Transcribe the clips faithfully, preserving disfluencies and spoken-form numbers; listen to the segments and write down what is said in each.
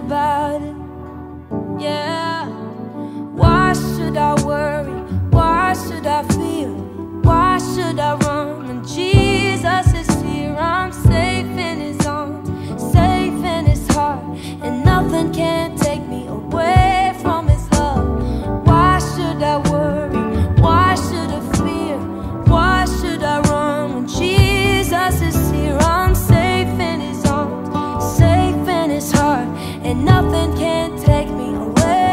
about it. Yeah. Why should I worry? Why should I fear? Why should I run when Jesus is here? I'm safe in His arms, safe in His heart, and nothing can take me away from His love. Why should I worry? Why should I fear? Why should I run when Jesus is here? I'm safe in His arms, safe in His heart, and nothing can take me away.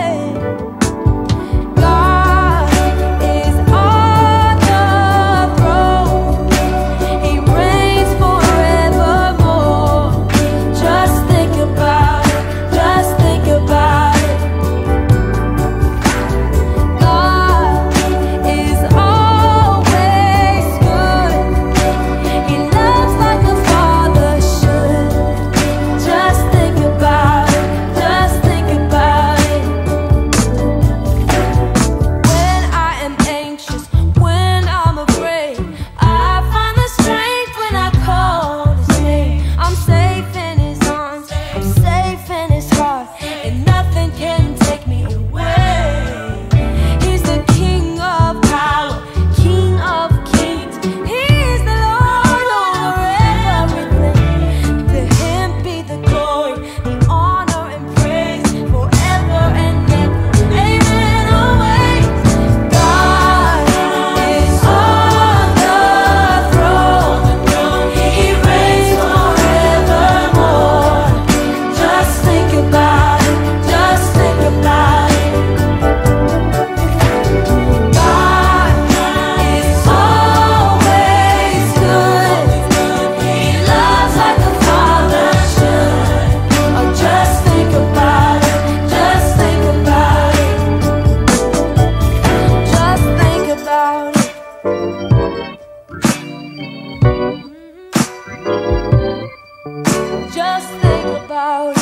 Just think about it.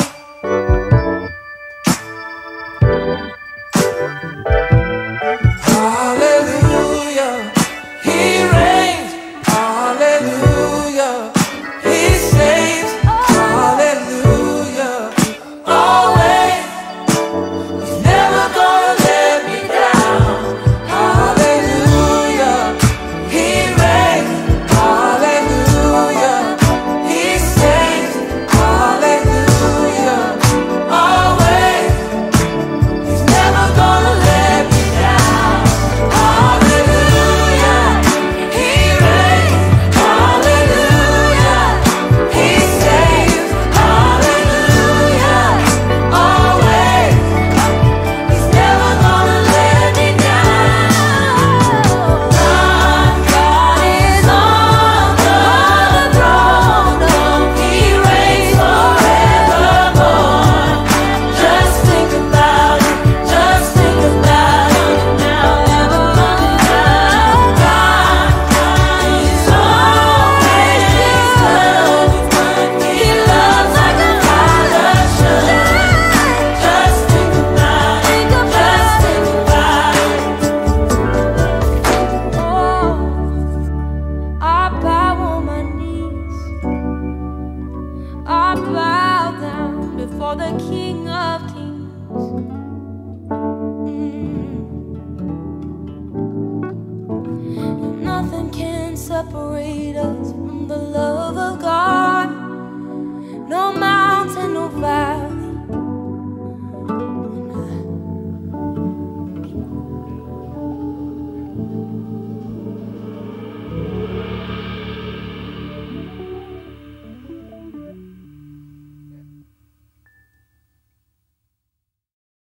Hallelujah, He reigns. Hallelujah, He saves. Hallelujah, always. He's never gonna let me down. Hallelujah, He reigns. Hallelujah, He saves. Hallelujah, always. He's never gonna let me down. Hallelujah, He reigns. Hallelujah, He saves. Hallelujah, always. He's never gonna let me down. God, God is on the throne. He reigns forevermore. Just think about it. Just think about it now. Never running out. God, God is always good. He loves like a father should. Just think about it. Just think about it. Oh, I bow on my knees. I bow down before the King of Kings. Mm. Nothing can separate us from the love of God.